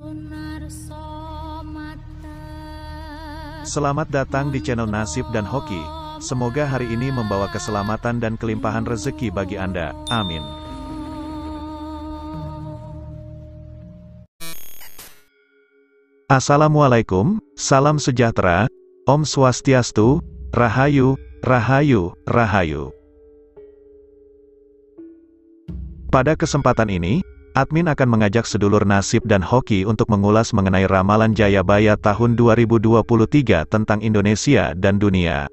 Selamat datang di channel Nasib dan Hoki. Semoga hari ini membawa keselamatan dan kelimpahan rezeki bagi Anda. Amin. Assalamualaikum, salam sejahtera, Om Swastiastu, Rahayu, Rahayu, Rahayu. Pada kesempatan ini, admin akan mengajak sedulur Nasib dan Hoki untuk mengulas mengenai ramalan Jayabaya tahun 2023 tentang Indonesia dan dunia.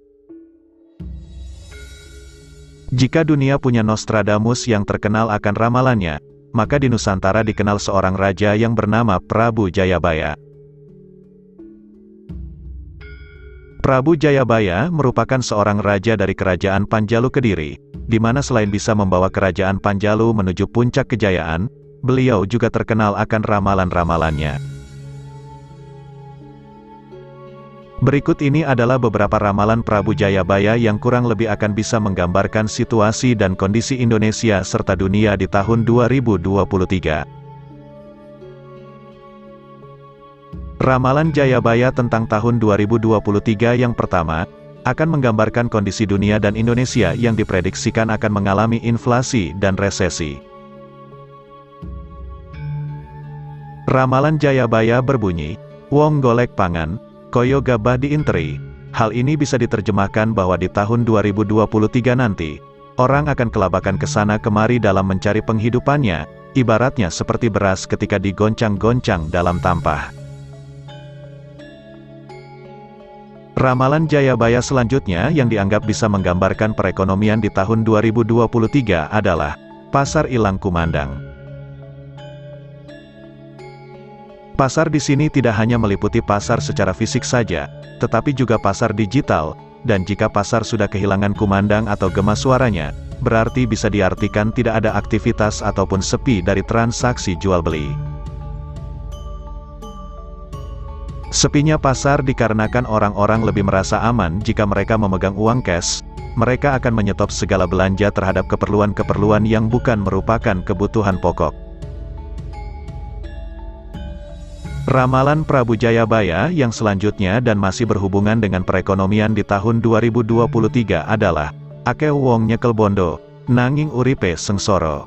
Jika dunia punya Nostradamus yang terkenal akan ramalannya, maka di Nusantara dikenal seorang raja yang bernama Prabu Jayabaya. Prabu Jayabaya merupakan seorang raja dari Kerajaan Panjalu Kediri, di mana selain bisa membawa Kerajaan Panjalu menuju puncak kejayaan, beliau juga terkenal akan ramalan-ramalannya. Berikut ini adalah beberapa ramalan Prabu Jayabaya yang kurang lebih akan bisa menggambarkan situasi dan kondisi Indonesia serta dunia di tahun 2023. Ramalan Jayabaya tentang tahun 2023 yang pertama, akan menggambarkan kondisi dunia dan Indonesia yang diprediksikan akan mengalami inflasi dan resesi. Ramalan Jayabaya berbunyi, wong golek pangan, koyo gabah diinteri. Hal ini bisa diterjemahkan bahwa di tahun 2023 nanti, orang akan kelabakan kesana kemari dalam mencari penghidupannya, ibaratnya seperti beras ketika digoncang-goncang dalam tampah. Ramalan Jayabaya selanjutnya yang dianggap bisa menggambarkan perekonomian di tahun 2023 adalah pasar ilang kumandang. Pasar di sini tidak hanya meliputi pasar secara fisik saja, tetapi juga pasar digital, dan jika pasar sudah kehilangan kumandang atau gema suaranya, berarti bisa diartikan tidak ada aktivitas ataupun sepi dari transaksi jual-beli. Sepinya pasar dikarenakan orang-orang lebih merasa aman jika mereka memegang uang cash, mereka akan menyetop segala belanja terhadap keperluan-keperluan yang bukan merupakan kebutuhan pokok. Ramalan Prabu Jayabaya yang selanjutnya dan masih berhubungan dengan perekonomian di tahun 2023 adalah, akeh wong nyekel bondo, nanging uripe sengsara.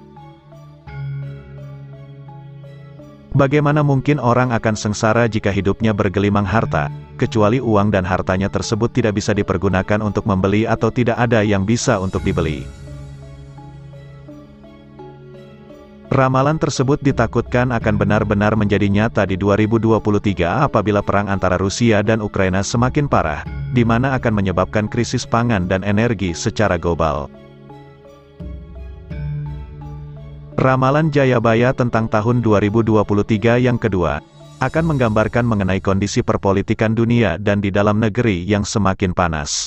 Bagaimana mungkin orang akan sengsara jika hidupnya bergelimang harta, kecuali uang dan hartanya tersebut tidak bisa dipergunakan untuk membeli atau tidak ada yang bisa untuk dibeli. Ramalan tersebut ditakutkan akan benar-benar menjadi nyata di 2023 apabila perang antara Rusia dan Ukraina semakin parah, di mana akan menyebabkan krisis pangan dan energi secara global. Ramalan Jayabaya tentang tahun 2023 yang kedua, akan menggambarkan mengenai kondisi perpolitikan dunia dan di dalam negeri yang semakin panas.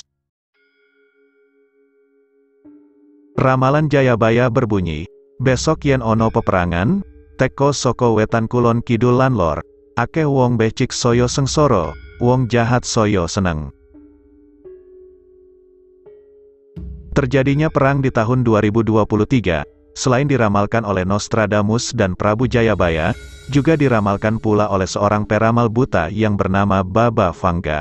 Ramalan Jayabaya berbunyi, besok yen ono peperangan, teko soko wetan kulon kidul lan lor, akeh wong becik soyo sengsara, wong jahat soyo seneng. Terjadinya perang di tahun 2023, selain diramalkan oleh Nostradamus dan Prabu Jayabaya, juga diramalkan pula oleh seorang peramal buta yang bernama Baba Vanga.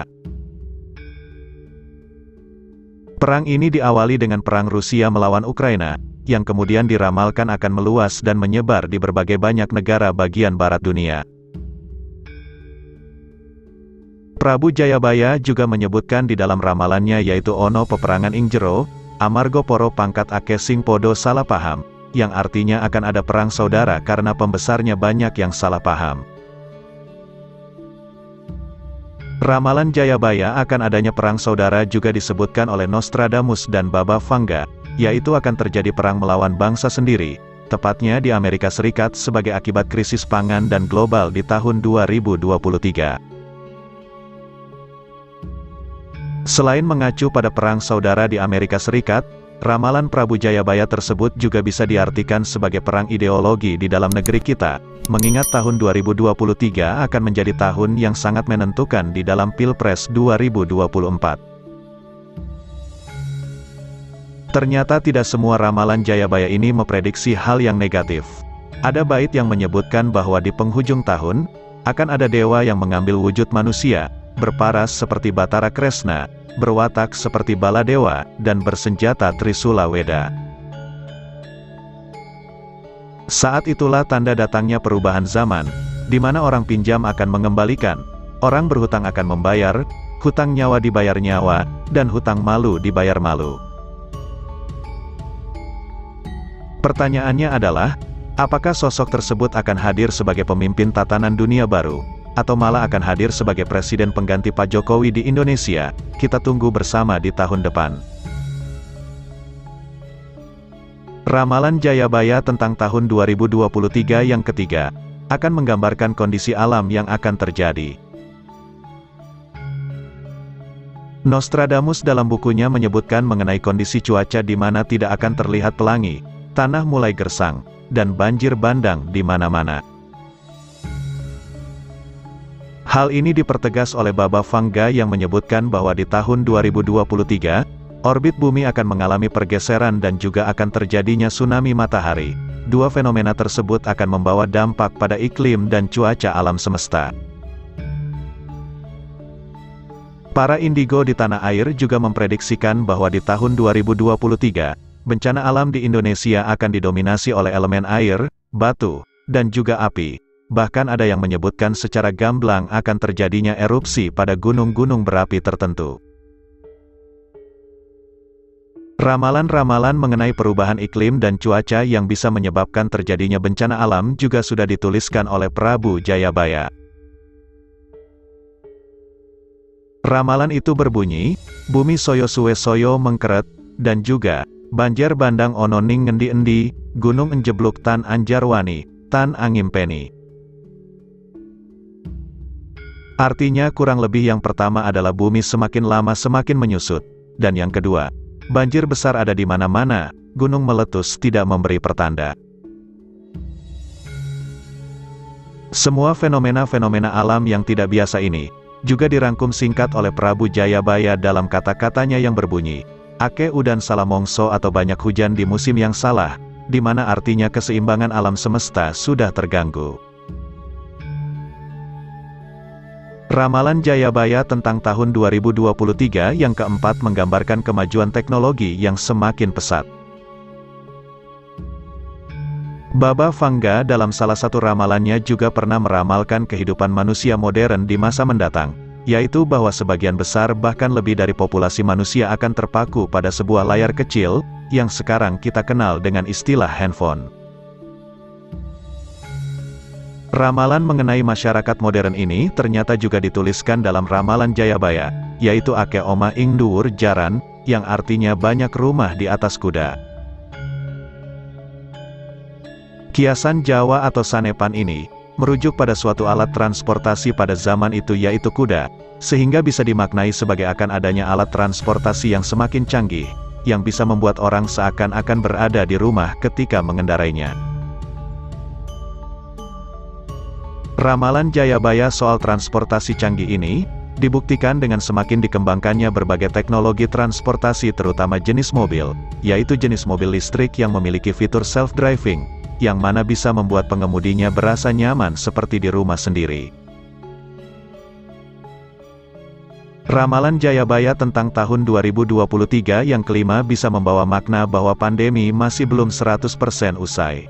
Perang ini diawali dengan perang Rusia melawan Ukraina, yang kemudian diramalkan akan meluas dan menyebar di berbagai banyak negara bagian barat dunia. Prabu Jayabaya juga menyebutkan di dalam ramalannya yaitu ono peperangan ing jero, amarga para pangkat akeh sing podo salah paham, yang artinya akan ada perang saudara karena pembesarnya banyak yang salah paham. Ramalan Jayabaya akan adanya perang saudara juga disebutkan oleh Nostradamus dan Baba Vanga, yaitu akan terjadi perang melawan bangsa sendiri, tepatnya di Amerika Serikat sebagai akibat krisis pangan dan global di tahun 2023. Selain mengacu pada perang saudara di Amerika Serikat, ramalan Prabu Jayabaya tersebut juga bisa diartikan sebagai perang ideologi di dalam negeri kita, mengingat tahun 2023 akan menjadi tahun yang sangat menentukan di dalam Pilpres 2024. Ternyata tidak semua ramalan Jayabaya ini memprediksi hal yang negatif. Ada bait yang menyebutkan bahwa di penghujung tahun, akan ada dewa yang mengambil wujud manusia, berparas seperti Batara Kresna, berwatak seperti Baladewa, dan bersenjata Trisula Weda. Saat itulah tanda datangnya perubahan zaman, di mana orang pinjam akan mengembalikan, orang berhutang akan membayar, hutang nyawa dibayar nyawa, dan hutang malu dibayar malu. Pertanyaannya adalah, apakah sosok tersebut akan hadir sebagai pemimpin tatanan dunia baru, atau malah akan hadir sebagai presiden pengganti Pak Jokowi di Indonesia? Kita tunggu bersama di tahun depan. Ramalan Jayabaya tentang tahun 2023 yang ketiga, akan menggambarkan kondisi alam yang akan terjadi. Nostradamus dalam bukunya menyebutkan mengenai kondisi cuaca di mana tidak akan terlihat pelangi, tanah mulai gersang, dan banjir bandang di mana-mana. Hal ini dipertegas oleh Baba Vanga yang menyebutkan bahwa di tahun 2023, orbit bumi akan mengalami pergeseran dan juga akan terjadinya tsunami matahari. Dua fenomena tersebut akan membawa dampak pada iklim dan cuaca alam semesta. Para indigo di tanah air juga memprediksikan bahwa di tahun 2023, bencana alam di Indonesia akan didominasi oleh elemen air, batu, dan juga api. Bahkan ada yang menyebutkan secara gamblang akan terjadinya erupsi pada gunung-gunung berapi tertentu. Ramalan-ramalan mengenai perubahan iklim dan cuaca yang bisa menyebabkan terjadinya bencana alam juga sudah dituliskan oleh Prabu Jayabaya. Ramalan itu berbunyi, bumi soyo suwe soyo mengkeret, dan juga, banjir bandang ononing ngendi endi, gunung enjebluk tan anjarwani, tan angimpeni. Artinya kurang lebih yang pertama adalah bumi semakin lama semakin menyusut, dan yang kedua, banjir besar ada di mana-mana, gunung meletus tidak memberi pertanda. Semua fenomena-fenomena alam yang tidak biasa ini, juga dirangkum singkat oleh Prabu Jayabaya dalam kata-katanya yang berbunyi, ake udan salah mongso atau banyak hujan di musim yang salah, di mana artinya keseimbangan alam semesta sudah terganggu. Ramalan Jayabaya tentang tahun 2023 yang keempat menggambarkan kemajuan teknologi yang semakin pesat. Baba Vanga dalam salah satu ramalannya juga pernah meramalkan kehidupan manusia modern di masa mendatang, yaitu bahwa sebagian besar bahkan lebih dari populasi manusia akan terpaku pada sebuah layar kecil, yang sekarang kita kenal dengan istilah handphone. Ramalan mengenai masyarakat modern ini ternyata juga dituliskan dalam ramalan Jayabaya, yaitu ake oma ing dhuwur jaran, yang artinya banyak rumah di atas kuda. Kiasan Jawa atau sanepan ini, merujuk pada suatu alat transportasi pada zaman itu yaitu kuda, sehingga bisa dimaknai sebagai akan adanya alat transportasi yang semakin canggih, yang bisa membuat orang seakan-akan berada di rumah ketika mengendarainya. Ramalan Jayabaya soal transportasi canggih ini, dibuktikan dengan semakin dikembangkannya berbagai teknologi transportasi terutama jenis mobil, yaitu jenis mobil listrik yang memiliki fitur self-driving, yang mana bisa membuat pengemudinya berasa nyaman seperti di rumah sendiri. Ramalan Jayabaya tentang tahun 2023 yang kelima bisa membawa makna bahwa pandemi masih belum 100% usai.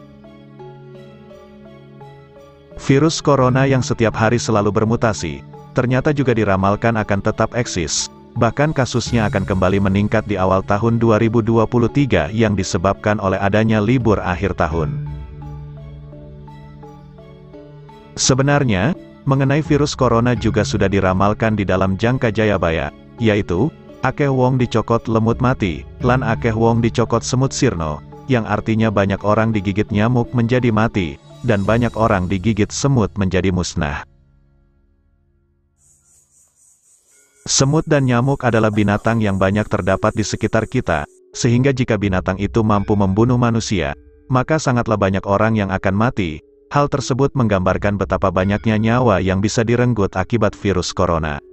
Virus corona yang setiap hari selalu bermutasi, ternyata juga diramalkan akan tetap eksis, bahkan kasusnya akan kembali meningkat di awal tahun 2023 yang disebabkan oleh adanya libur akhir tahun. Sebenarnya, mengenai virus corona juga sudah diramalkan di dalam jangka Jayabaya, yaitu, akeh wong dicokot lemut mati, lan akeh wong dicokot semut sirno, yang artinya banyak orang digigit nyamuk menjadi mati, dan banyak orang digigit semut menjadi musnah. Semut dan nyamuk adalah binatang yang banyak terdapat di sekitar kita, sehingga jika binatang itu mampu membunuh manusia, maka sangatlah banyak orang yang akan mati. Hal tersebut menggambarkan betapa banyaknya nyawa yang bisa direnggut akibat virus corona.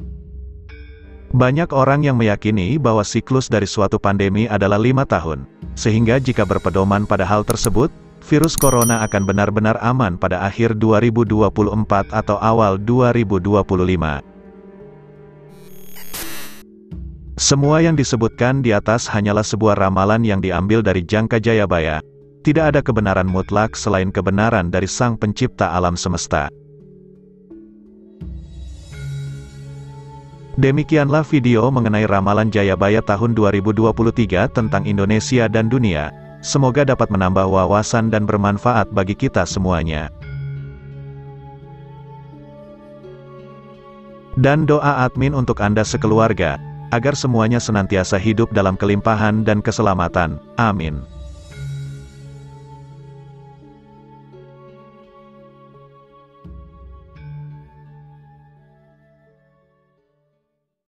Banyak orang yang meyakini bahwa siklus dari suatu pandemi adalah 5 tahun, sehingga jika berpedoman pada hal tersebut, virus corona akan benar-benar aman pada akhir 2024 atau awal 2025. Semua yang disebutkan di atas hanyalah sebuah ramalan yang diambil dari Jangka Jayabaya. Tidak ada kebenaran mutlak selain kebenaran dari Sang Pencipta alam semesta. Demikianlah video mengenai ramalan Jayabaya tahun 2023 tentang Indonesia dan dunia. Semoga dapat menambah wawasan dan bermanfaat bagi kita semuanya. Dan doa admin untuk Anda sekeluarga, agar semuanya senantiasa hidup dalam kelimpahan dan keselamatan. Amin.